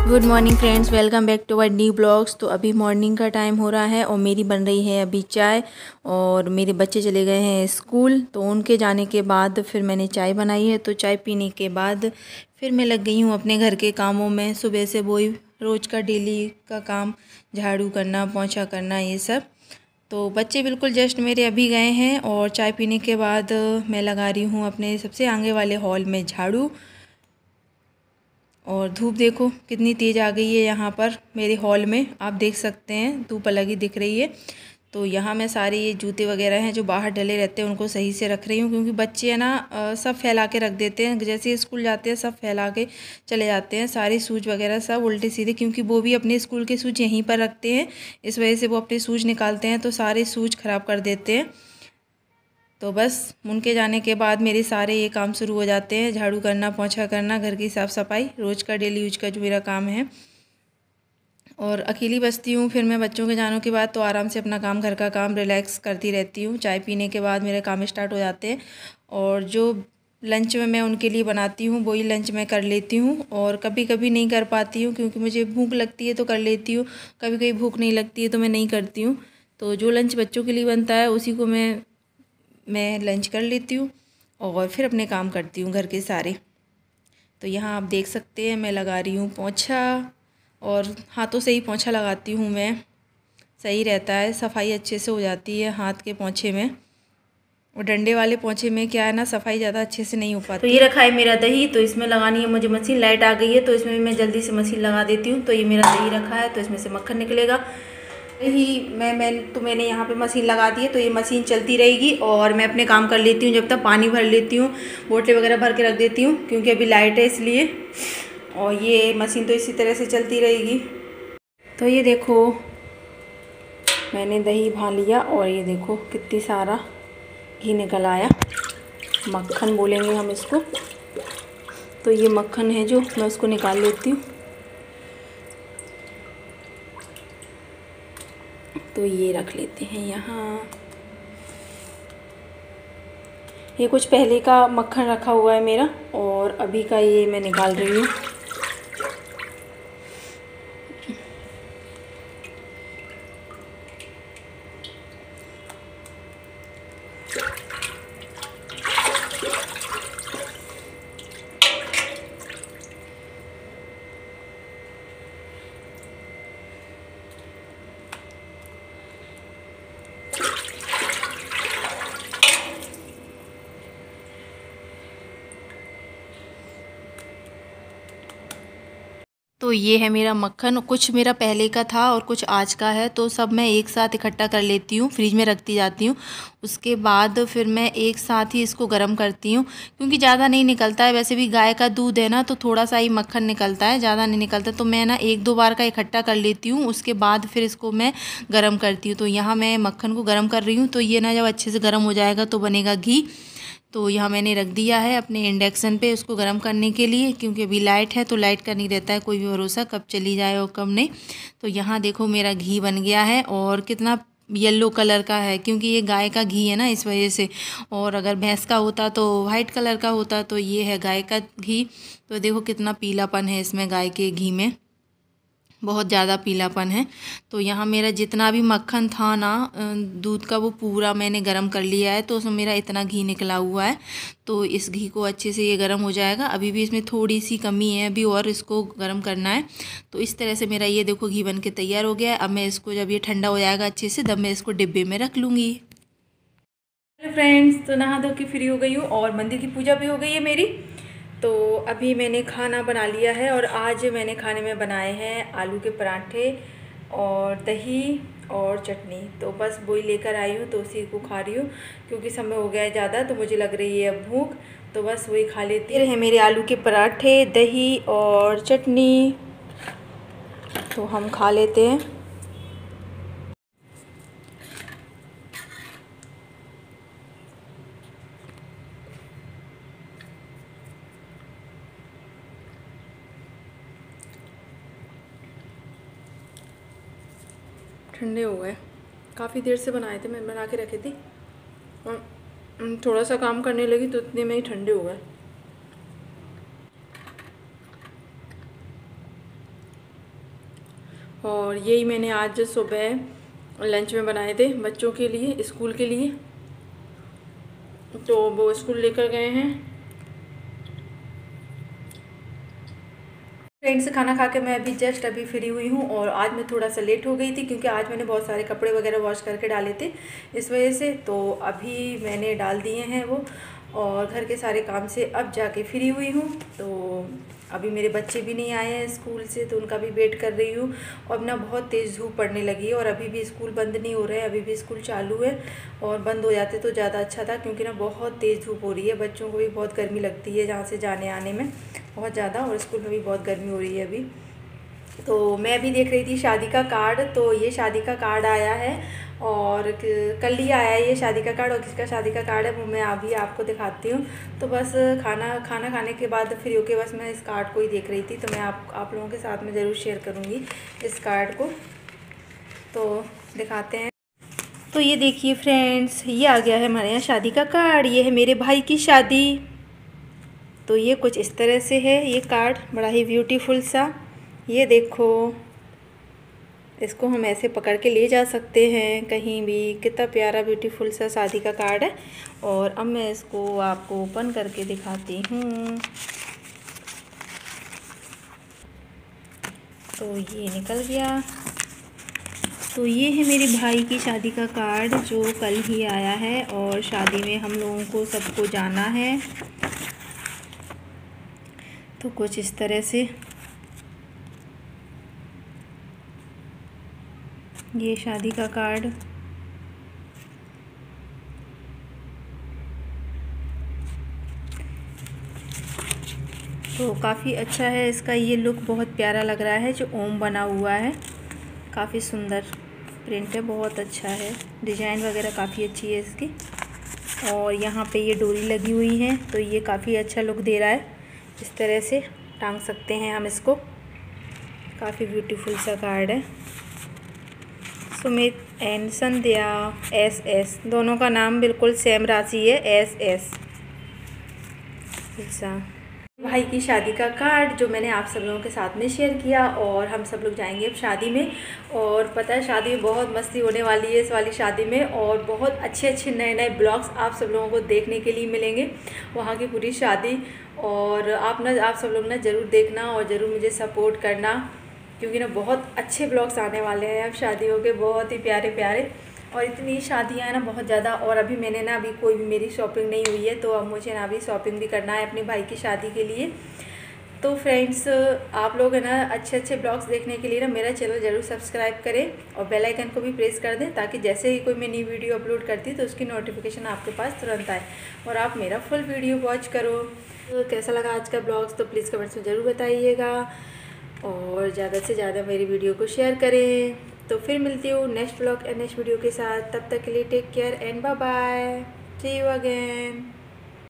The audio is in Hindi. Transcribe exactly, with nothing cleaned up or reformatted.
Good morning friends, welcome back to our new blogs. तो अभी मॉर्निंग का टाइम हो रहा है और मेरी बन रही है अभी चाय। और मेरे बच्चे चले गए हैं स्कूल, तो उनके जाने के बाद फिर मैंने चाय बनाई है। तो चाय पीने के बाद फिर मैं लग गई हूँ अपने घर के कामों में। सुबह से वही रोज़ का डेली का काम, झाड़ू करना, पोंछा करना, ये सब। तो बच्चे बिल्कुल जस्ट मेरे अभी गए हैं और चाय पीने के बाद मैं लगा रही हूँ अपने सबसे आगे वाले हॉल में झाड़ू। और धूप देखो कितनी तेज़ आ गई है यहाँ पर मेरे हॉल में, आप देख सकते हैं धूप अलग ही दिख रही है। तो यहाँ मैं सारे ये जूते वगैरह हैं जो बाहर डले रहते हैं उनको सही से रख रही हूँ, क्योंकि बच्चे है ना सब फैला के रख देते हैं। जैसे स्कूल जाते हैं सब फैला के चले जाते हैं, सारे शूज वगैरह सब उल्टे सीधे, क्योंकि वो भी अपने स्कूल के शूज यहीं पर रखते हैं। इस वजह से वो अपने शूज निकालते हैं तो सारे शूज ख़राब कर देते हैं। तो बस उनके जाने के बाद मेरे सारे ये काम शुरू हो जाते हैं, झाड़ू करना, पोंछा करना, घर की साफ़ सफाई, रोज़ का डेली यूज का जो मेरा काम है। और अकेली बसती हूँ, फिर मैं बच्चों के जाने के बाद तो आराम से अपना काम, घर का काम रिलैक्स करती रहती हूँ। चाय पीने के बाद मेरे काम स्टार्ट हो जाते हैं और जो लंच में मैं उनके लिए बनाती हूँ वही लंच मैं कर लेती हूँ। और कभी कभी नहीं कर पाती हूँ क्योंकि मुझे भूख लगती है तो कर लेती हूँ, कभी कभी भूख नहीं लगती है तो मैं नहीं करती हूँ। तो जो लंच बच्चों के लिए बनता है उसी को मैं मैं लंच कर लेती हूँ और फिर अपने काम करती हूँ घर के सारे। तो यहाँ आप देख सकते हैं मैं लगा रही हूँ पोंछा, और हाथों से ही पोंछा लगाती हूँ मैं, सही रहता है, सफाई अच्छे से हो जाती है हाथ के पोंछे में। और डंडे वाले पोंछे में क्या है ना, सफाई ज़्यादा अच्छे से नहीं हो पाती। तो ये रखा है मेरा दही, तो इसमें लगानी है मुझे मशीन। लाइट आ गई है तो इसमें मैं जल्दी से मशीन लगा देती हूँ। तो ये मेरा दही रखा है तो इसमें से मक्खन निकलेगा ही। मैं मैं तो मैंने यहाँ पे मशीन लगा दी है तो ये मशीन चलती रहेगी और मैं अपने काम कर लेती हूँ। जब तक पानी भर लेती हूँ, बोतलें वगैरह भर के रख देती हूँ क्योंकि अभी लाइट है इसलिए। और ये मशीन तो इसी तरह से चलती रहेगी। तो ये देखो मैंने दही भा लिया और ये देखो कितनी सारा घी निकल आया, मक्खन बोलेंगे हम इसको। तो ये मक्खन है जो मैं उसको निकाल लेती हूँ। तो ये रख लेते हैं यहाँ। ये कुछ पहले का मक्खन रखा हुआ है मेरा और अभी का ये मैं निकाल रही हूँ। तो ये है मेरा मक्खन, कुछ मेरा पहले का था और कुछ आज का है। तो सब मैं एक साथ इकट्ठा कर लेती हूँ, फ्रिज में रखती जाती हूँ। उसके बाद फिर मैं एक साथ ही इसको गर्म करती हूँ, क्योंकि ज़्यादा नहीं निकलता है। वैसे भी गाय का दूध है ना तो थोड़ा सा ही मक्खन निकलता है, ज़्यादा नहीं निकलता। तो मैं ना एक दो बार का इकट्ठा कर लेती हूँ, उसके बाद फिर इसको मैं गर्म करती हूँ। तो यहाँ मैं मक्खन को गर्म कर रही हूँ। तो ये ना जब अच्छे से गर्म हो जाएगा तो बनेगा घी। तो यहाँ मैंने रख दिया है अपने इंडक्शन पे उसको गर्म करने के लिए, क्योंकि अभी लाइट है तो लाइट का नहीं रहता है कोई भी भरोसा, कब चली जाए और कब नहीं। तो यहाँ देखो मेरा घी बन गया है और कितना येलो कलर का है, क्योंकि ये गाय का घी है ना इस वजह से। और अगर भैंस का होता तो वाइट कलर का होता। तो ये है गाय का घी। तो देखो कितना पीलापन है इसमें, गाय के घी में बहुत ज़्यादा पीलापन है। तो यहाँ मेरा जितना भी मक्खन था ना दूध का, वो पूरा मैंने गरम कर लिया है। तो उसमें मेरा इतना घी निकला हुआ है। तो इस घी को अच्छे से ये गरम हो जाएगा। अभी भी इसमें थोड़ी सी कमी है, अभी और इसको गरम करना है। तो इस तरह से मेरा ये देखो घी बन के तैयार हो गया है। अब मैं इसको, जब ये ठंडा हो जाएगा अच्छे से, तब मैं इसको डिब्बे में रख लूँगी। हेलो फ्रेंड्स, तो नहा धो के फ्री हो गई हूँ और मंदिर की पूजा भी हो गई है मेरी। तो अभी मैंने खाना बना लिया है और आज मैंने खाने में बनाए हैं आलू के पराठे और दही और चटनी। तो बस वही लेकर आई हूँ तो उसी को खा रही हूँ, क्योंकि समय हो गया है ज़्यादा तो मुझे लग रही है अब भूख। तो बस वही खा लेती है। है मेरे आलू के पराठे, दही और चटनी, तो हम खा लेते हैं। ठंडे हो गए, काफ़ी देर से बनाए थे, मैं बना के रखी थी और थोड़ा सा काम करने लगी तो इतने में ही ठंडे हो गए। और यही मैंने आज सुबह लंच में बनाए थे बच्चों के लिए, स्कूल के लिए। तो वो स्कूल लेकर गए हैं। फ्रेंड्स, खाना खा के मैं अभी जस्ट अभी फ्री हुई हूँ और आज मैं थोड़ा सा लेट हो गई थी क्योंकि आज मैंने बहुत सारे कपड़े वगैरह वॉश करके डाले थे इस वजह से। तो अभी मैंने डाल दिए हैं वो, और घर के सारे काम से अब जाके फ्री हुई हूँ। तो अभी मेरे बच्चे भी नहीं आए हैं स्कूल से, तो उनका भी वेट कर रही हूँ। और अब ना बहुत तेज़ धूप पड़ने लगी है और अभी भी स्कूल बंद नहीं हो रहे हैं, अभी भी स्कूल चालू है। और बंद हो जाते तो ज़्यादा अच्छा था क्योंकि ना बहुत तेज़ धूप हो रही है, बच्चों को भी बहुत गर्मी लगती है जहाँ से जाने आने में बहुत ज़्यादा, और स्कूल में भी बहुत गर्मी हो रही है अभी। तो मैं भी देख रही थी शादी का कार्ड, तो ये शादी का कार्ड आया है और कल ही आया है ये शादी का कार्ड, और किसका शादी का कार्ड है वो मैं अभी आपको दिखाती हूँ। तो बस खाना खाना खाने के बाद फ्री होके बस मैं इस कार्ड को ही देख रही थी, तो मैं आप आप लोगों के साथ में ज़रूर शेयर करूँगी इस कार्ड को। तो दिखाते हैं। तो ये देखिए फ्रेंड्स, ये आ गया है हमारे यहाँ शादी का कार्ड। ये है मेरे भाई की शादी। तो ये कुछ इस तरह से है ये कार्ड, बड़ा ही ब्यूटीफुल सा। ये देखो, इसको हम ऐसे पकड़ के ले जा सकते हैं कहीं भी। कितना प्यारा ब्यूटीफुल सा शादी का कार्ड है। और अब मैं इसको आपको ओपन करके दिखाती हूँ। तो ये निकल गया। तो ये है मेरे भाई की शादी का कार्ड जो कल ही आया है, और शादी में हम लोगों को सबको जाना है। तो कुछ इस तरह से ये शादी का कार्ड। तो काफ़ी अच्छा है इसका ये लुक, बहुत प्यारा लग रहा है। जो ओम बना हुआ है, काफ़ी सुंदर प्रिंट है, बहुत अच्छा है। डिज़ाइन वगैरह काफ़ी अच्छी है इसकी। और यहाँ पे ये डोरी लगी हुई है, तो ये काफ़ी अच्छा लुक दे रहा है। इस तरह से टांग सकते हैं हम इसको। काफ़ी ब्यूटीफुल सा कार्ड है। Sumit and Sandhya S S, दोनों का नाम बिल्कुल सेम राशि है, एस एस। अच्छा, भाई की शादी का कार्ड जो मैंने आप सब लोगों के साथ में शेयर किया। और हम सब लोग जाएंगे अब शादी में, और पता है शादी में बहुत मस्ती होने वाली है इस वाली शादी में, और बहुत अच्छे अच्छे नए नए ब्लॉग्स आप सब लोगों को देखने के लिए मिलेंगे वहाँ की पूरी शादी। और आप ना आप सब लोग ना ज़रूर देखना और ज़रूर मुझे सपोर्ट करना, क्योंकि ना बहुत अच्छे ब्लॉग्स आने वाले हैं अब शादियों के, बहुत ही प्यारे प्यारे। और इतनी शादियाँ हैं ना बहुत ज़्यादा। और अभी मैंने ना अभी कोई भी मेरी शॉपिंग नहीं हुई है, तो अब मुझे ना अभी शॉपिंग भी करना है अपने भाई की शादी के लिए। तो फ्रेंड्स, आप लोग है ना अच्छे अच्छे ब्लॉग्स देखने के लिए ना मेरा चैनल ज़रूर सब्सक्राइब करें और बेल आइकन को भी प्रेस कर दें, ताकि जैसे ही कोई मैं नई वीडियो अपलोड करती तो उसकी नोटिफिकेशन आपके पास तुरंत आए और आप मेरा फुल वीडियो वॉच करो। तो कैसा लगा आज का ब्लॉग्स, तो प्लीज़ कमेंट्स में ज़रूर बताइएगा, और ज़्यादा से ज़्यादा मेरी वीडियो को शेयर करें। तो फिर मिलती हूँ next blog and next video के साथ। तब तक के लिए take care and bye bye, see you again.